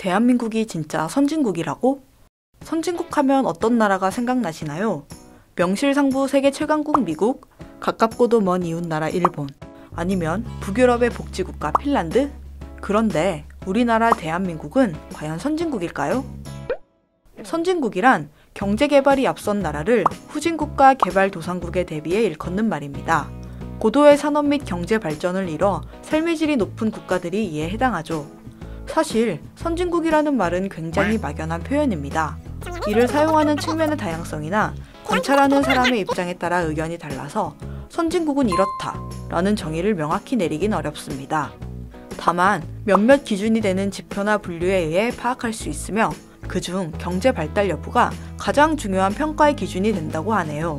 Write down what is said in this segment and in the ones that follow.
대한민국이 진짜 선진국이라고? 선진국 하면 어떤 나라가 생각나시나요? 명실상부 세계 최강국 미국, 가깝고도 먼 이웃나라 일본, 아니면 북유럽의 복지국가 핀란드? 그런데 우리나라 대한민국은 과연 선진국일까요? 선진국이란 경제개발이 앞선 나라를 후진국가 개발도상국에 대비해 일컫는 말입니다. 고도의 산업 및 경제 발전을 이뤄 삶의 질이 높은 국가들이 이에 해당하죠. 사실 선진국이라는 말은 굉장히 막연한 표현입니다. 이를 사용하는 측면의 다양성이나 관찰하는 사람의 입장에 따라 의견이 달라서 선진국은 이렇다 라는 정의를 명확히 내리긴 어렵습니다. 다만 몇몇 기준이 되는 지표나 분류에 의해 파악할 수 있으며 그중 경제 발달 여부가 가장 중요한 평가의 기준이 된다고 하네요.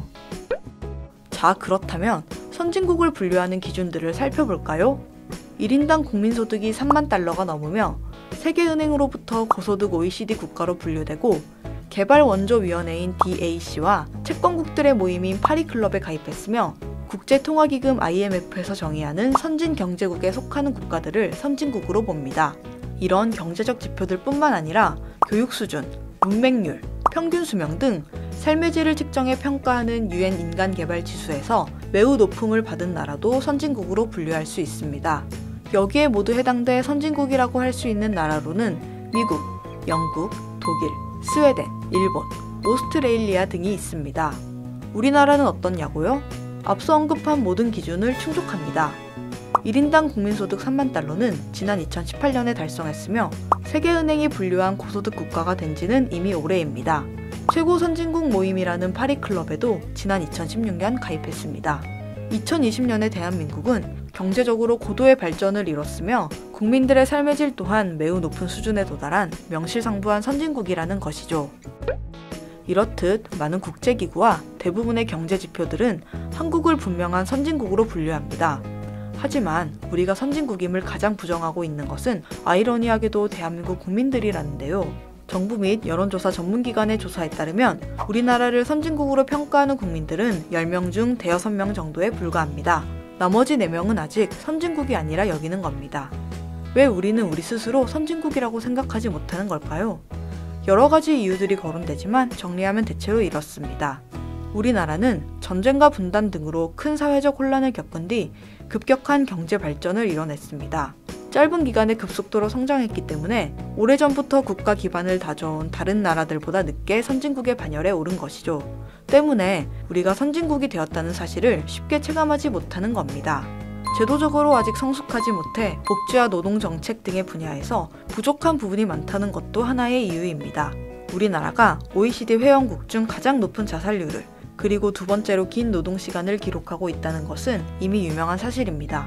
자, 그렇다면 선진국을 분류하는 기준들을 살펴볼까요? 1인당 국민소득이 3만 달러가 넘으며 세계은행으로부터 고소득 OECD 국가로 분류되고 개발원조위원회인 DAC와 채권국들의 모임인 파리클럽에 가입했으며 국제통화기금 IMF에서 정의하는 선진경제국에 속하는 국가들을 선진국으로 봅니다. 이런 경제적 지표들 뿐만 아니라 교육수준, 문맹률, 평균 수명 등 삶의 질을 측정해 평가하는 UN 인간개발지수에서 매우 높음을 받은 나라도 선진국으로 분류할 수 있습니다. 여기에 모두 해당돼 선진국이라고 할 수 있는 나라로는 미국, 영국, 독일, 스웨덴, 일본, 오스트레일리아 등이 있습니다. 우리나라는 어떻냐고요? 앞서 언급한 모든 기준을 충족합니다. 1인당 국민소득 3만 달러는 지난 2018년에 달성했으며 세계은행이 분류한 고소득 국가가 된 지는 이미 오래입니다. 최고 선진국 모임이라는 파리클럽에도 지난 2016년 가입했습니다. 2020년의 대한민국은 경제적으로 고도의 발전을 이뤘으며 국민들의 삶의 질 또한 매우 높은 수준에 도달한 명실상부한 선진국이라는 것이죠. 이렇듯 많은 국제기구와 대부분의 경제지표들은 한국을 분명한 선진국으로 분류합니다. 하지만 우리가 선진국임을 가장 부정하고 있는 것은 아이러니하게도 대한민국 국민들이라는데요. 정부 및 여론조사 전문기관의 조사에 따르면 우리나라를 선진국으로 평가하는 국민들은 10명 중 대여섯 명 정도에 불과합니다. 나머지 4명은 아직 선진국이 아니라 여기는 겁니다. 왜 우리는 우리 스스로 선진국이라고 생각하지 못하는 걸까요? 여러 가지 이유들이 거론되지만 정리하면 대체로 이렇습니다. 우리나라는 전쟁과 분단 등으로 큰 사회적 혼란을 겪은 뒤 급격한 경제 발전을 이뤄냈습니다. 짧은 기간에 급속도로 성장했기 때문에 오래전부터 국가 기반을 다져온 다른 나라들보다 늦게 선진국의 반열에 오른 것이죠. 때문에 우리가 선진국이 되었다는 사실을 쉽게 체감하지 못하는 겁니다. 제도적으로 아직 성숙하지 못해 복지와 노동정책 등의 분야에서 부족한 부분이 많다는 것도 하나의 이유입니다. 우리나라가 OECD 회원국 중 가장 높은 자살률을 그리고 두 번째로 긴 노동시간을 기록하고 있다는 것은 이미 유명한 사실입니다.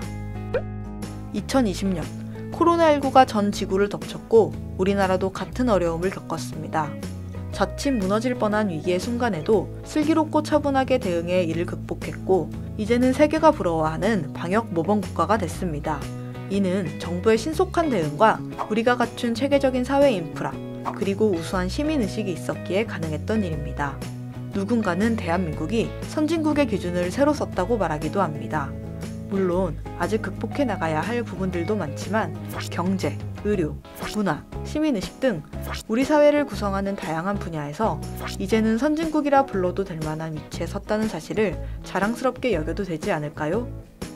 2020년 코로나19가 전 지구를 덮쳤고 우리나라도 같은 어려움을 겪었습니다. 자칫 무너질 뻔한 위기의 순간에도 슬기롭고 차분하게 대응해 이를 극복했고 이제는 세계가 부러워하는 방역 모범 국가가 됐습니다. 이는 정부의 신속한 대응과 우리가 갖춘 체계적인 사회 인프라 그리고 우수한 시민의식이 있었기에 가능했던 일입니다. 누군가는 대한민국이 선진국의 기준을 새로 썼다고 말하기도 합니다. 물론 아직 극복해 나가야 할 부분들도 많지만 경제, 의료, 문화, 시민의식 등 우리 사회를 구성하는 다양한 분야에서 이제는 선진국이라 불러도 될 만한 위치에 섰다는 사실을 자랑스럽게 여겨도 되지 않을까요?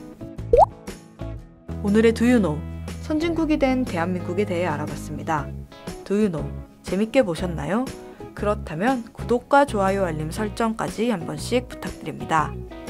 오늘의 Do You Know? 선진국이 된 대한민국에 대해 알아봤습니다. Do You Know? 재밌게 보셨나요? 그렇다면 구독과 좋아요 알림 설정까지 한 번씩 부탁드립니다.